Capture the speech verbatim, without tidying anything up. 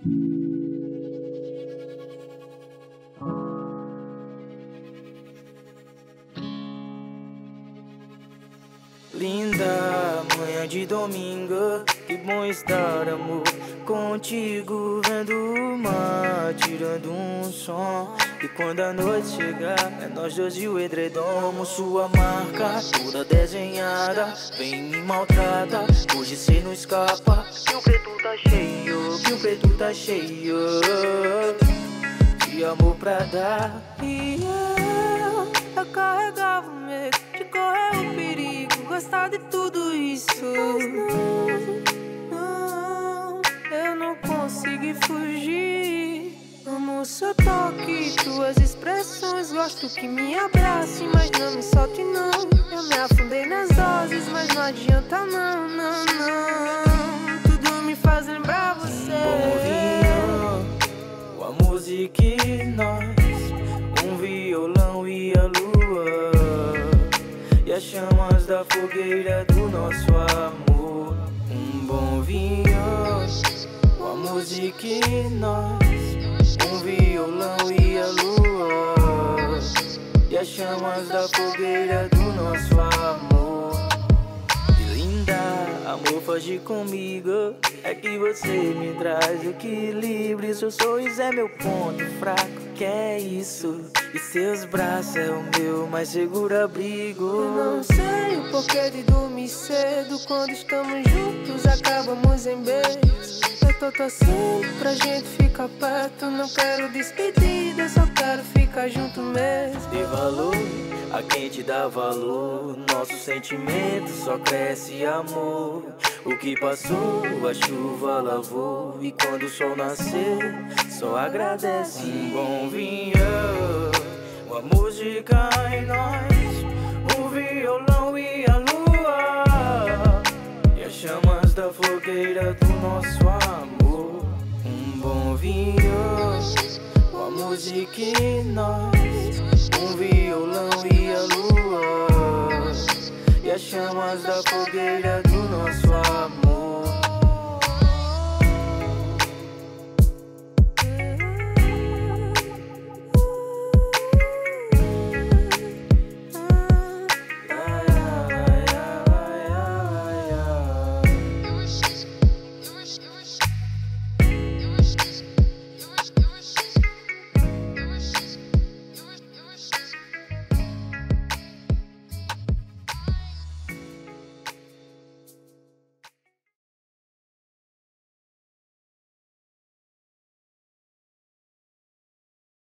Linda manhã de domingo, que bom estar, amor, contigo, vendo o mar, tirando um som. E quando a noite chegar, é nós dois e o edredom. Sua marca toda desenhada, vem me maltrata, hoje cê não escapa. Que o preto tá cheio, que o preto tá cheio de amor pra dar. E eu, eu carregava o medo de correr o perigo, gostar de tudo isso. Mas não, não, eu não consegui fugir. Amo seu toque, tuas expressões, gosto que me abrace, mas não me solte não. Eu me afundei nas doses, mas não adianta não, não, não. Tudo me faz lembrar você. Um bom vinho, uma música e nós, um violão e a lua, e as chamas da fogueira do nosso amor. Um bom vinho, uma música e nós, um violão e a lua, e as chamas da fogueira do nosso amor. E linda, amor, foge comigo, é que você me traz equilíbrio. Seu sorriso é meu ponto fraco, que é isso? E seus braços é o meu mais seguro abrigo. Eu não sei o porquê de dormir cedo, quando estamos juntos acabamos em beijos. Eu tô torcendo pra gente ficar perto, não quero despedida, só quero ficar junto mesmo. Dê valor a quem te dá valor, nosso sentimento só cresce amor. O que passou, a chuva lavou, e quando o sol nascer, só agradece. Um bom vinho, uma música em nós, o violão e a lua, e as chamas da fogueira do nosso amor. Um bom vinho, uma música em nós, um violão e a lua, e as chamas da fogueira do nosso amor.